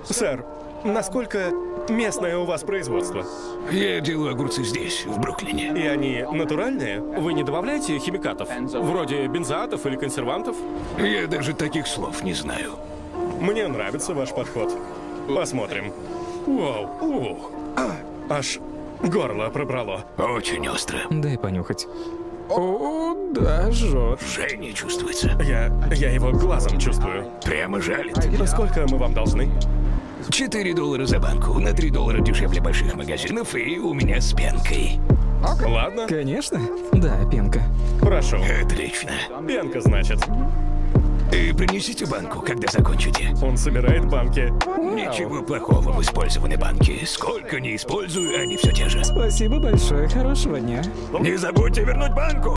Сэр, насколько местное у вас производство? Я делаю огурцы здесь, в Бруклине. И они натуральные? Вы не добавляете химикатов? Вроде бензоатов или консервантов? Я даже таких слов не знаю. Мне нравится ваш подход. Посмотрим. Вау, ух. Аж горло пробрало. Очень остро. Дай понюхать. О, да, жжет. Жжение чувствуется. Я его глазом чувствую. Прямо жалит. Сколько мы вам должны? $4 за банку, на $3 дешевле больших магазинов, и у меня с пенкой. Ладно, Конечно. Да, пенка. прошу. Отлично. Пенка, значит. И принесите банку, когда закончите. Он собирает банки. Ничего плохого в использованной банке. Сколько не использую, они все те же. Спасибо большое. Хорошего дня. Не забудьте вернуть банку!